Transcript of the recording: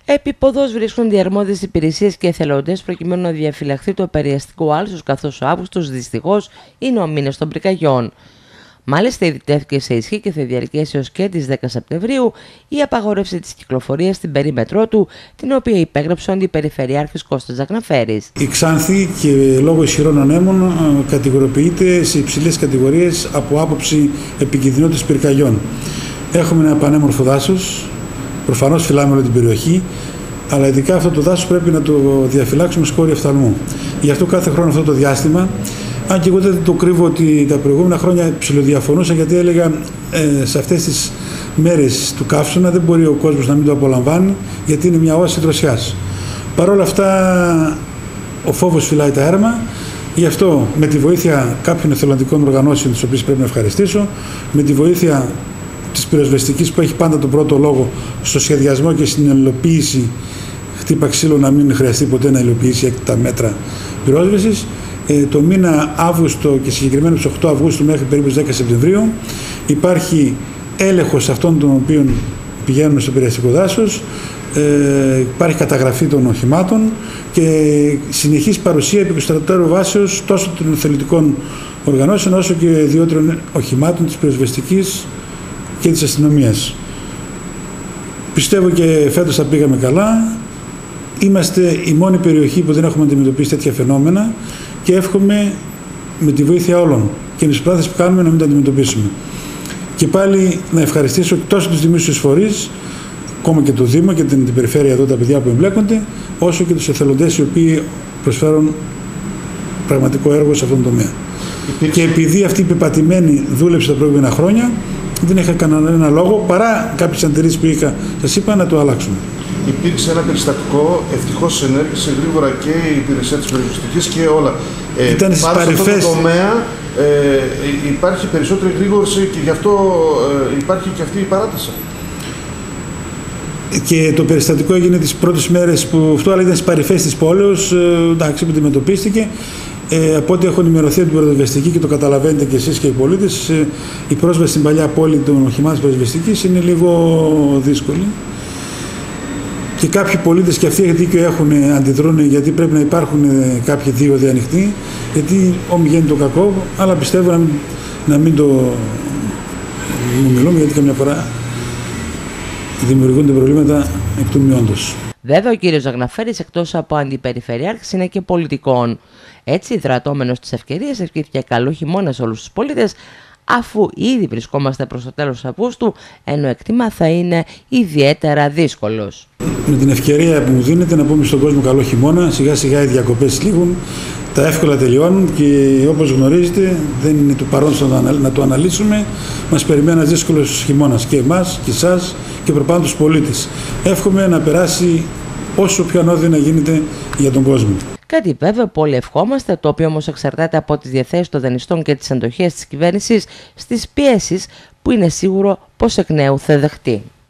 Επίποδος βρίσκονται οι αρμόδιες υπηρεσίες και εθελοντές προκειμένου να διαφυλαχθεί το περιαστικό άλσος, καθώς ο Αύγουστος δυστυχώς είναι ο μήνας των πυρκαγιών. Μάλιστα, ήδη τέθηκε σε ισχύ και θα διαρκέσει έως και τις 10 Σεπτεμβρίου η απαγόρευση της κυκλοφορίας στην περίμετρό του, την οποία υπέγραψε ο Αντιπεριφερειάρχης Κώστας Ζαγναφέρης. Η Ξάνθη και λόγω ισχυρών ανέμων κατηγοροποιείται σε υψηλές κατηγορίες από άποψη επικινδυνότητας πυρκαγιών. Έχουμε ένα πανέμορφο δάσος, προφανώς φυλάμε όλη την περιοχή, αλλά ειδικά αυτό το δάσος πρέπει να το διαφυλάξουμε σκόρη οφθαλμού. Γι' αυτό κάθε χρόνο αυτό το διάστημα, αν και εγώ δεν το κρύβω ότι τα προηγούμενα χρόνια ψιλοδιαφωνούσα, γιατί έλεγα σε αυτές τις μέρες του καύσωνα δεν μπορεί ο κόσμος να μην το απολαμβάνει, γιατί είναι μια όαση δροσιάς. Παρ' όλα αυτά ο φόβος φυλάει τα έρμα, γι' αυτό με τη βοήθεια κάποιων εθελοντικών οργανώσεων, τις οποίες πρέπει να ευχαριστήσω, με τη βοήθεια της πυροσβεστικής που έχει πάντα τον πρώτο λόγο στο σχεδιασμό και στην υλοποίηση, χτύπα ξύλο να μην χρειαστεί ποτέ να υλοποιήσει τα μέτρα πυρόσβεσης. Το μήνα Αύγουστο και συγκεκριμένα στις 8 Αυγούστου μέχρι περίπου 10 Σεπτεμβρίου υπάρχει έλεγχος αυτών των οποίων πηγαίνουν στο πυρασικό δάσος, υπάρχει καταγραφή των οχημάτων και συνεχής παρουσία επί 24ωρου βάσεως τόσο των εθελοντικών οργανώσεων όσο και ιδιότερων οχημάτων της πυροσβεστικής και της αστυνομίας. Πιστεύω και φέτος θα πήγαμε καλά. Είμαστε η μόνη περιοχή που δεν έχουμε αντιμετωπίσει τέτοια φαινόμενα και εύχομαι με τη βοήθεια όλων και με τις προσπάθειες που κάνουμε να μην τα αντιμετωπίσουμε. Και πάλι να ευχαριστήσω τόσο τους δημόσιους φορείς, ακόμα και το Δήμο και την περιφέρεια εδώ, τα παιδιά που εμπλέκονται, όσο και τους εθελοντές οι οποίοι προσφέρουν πραγματικό έργο σε αυτόν τον τομέα. Και επειδή αυτή η πεπατημένη δούλεψε τα προηγούμενα χρόνια, δεν είχα κανένα λόγο παρά κάποιες αντιρρήσεις που είχα, σας είπα, να το αλλάξουμε. Υπήρξε ένα περιστατικό, ευτυχώς ενέργησε γρήγορα και η υπηρεσία της πυροσβεστικής και όλα. Ήταν στις παρυφές. Σε αυτό το τομέα υπάρχει περισσότερη γρήγορση και γι' αυτό υπάρχει και αυτή η παράταση. Και το περιστατικό έγινε τις πρώτες μέρες που αυτό, αλλά ήταν στις παρυφές της πόλεως, εντάξει, που αντιμετωπίστηκε. Από ό,τι έχω ενημερωθεί από την πυροσβεστική και το καταλαβαίνετε και εσείς και οι πολίτες, η πρόσβαση στην παλιά πόλη των οχημάτων της πυροσβεστικής είναι λίγο δύσκολη. Και κάποιοι πολίτες και αυτοί δίκιο έχουν, αντιδρούν, γιατί πρέπει να υπάρχουν κάποιοι δίωδοι ανοιχτοί, γιατί ομιγαίνει το κακό, αλλά πιστεύω να μην το μιλούμε, γιατί καμιά φορά δημιουργούνται προβλήματα εκ του μειόντος. Βέβαια, ο κύριος Ζαγναφέρης, εκτός από αντιπεριφερειάρχης, είναι και πολιτικών. Έτσι, δρατώμενος της ευκαιρίας, ευχήθηκε καλό χειμώνα σε όλους τους πολίτες, αφού ήδη βρισκόμαστε προς το τέλος Αυγούστου, ενώ εκτιμά θα είναι ιδιαίτερα δύσκολος. Με την ευκαιρία που μου δίνετε να πούμε στον κόσμο καλό χειμώνα, σιγά σιγά οι διακοπές λήγουν, τα εύκολα τελειώνουν και όπως γνωρίζετε δεν είναι το παρόν να το αναλύσουμε, μας περιμένει ένας δύσκολος χειμώνας και εμάς και εσάς και προπάνω τους πολίτες. Εύχομαι να περάσει όσο πιο ανώδυνα γίνεται για τον κόσμο. Κάτι βέβαια που όλοι ευχόμαστε, το οποίο όμως εξαρτάται από τις διαθέσεις των δανειστών και τις αντοχές της κυβέρνησης στις πιέσεις που είναι σίγουρο πως εκ νέου θα δεχτεί.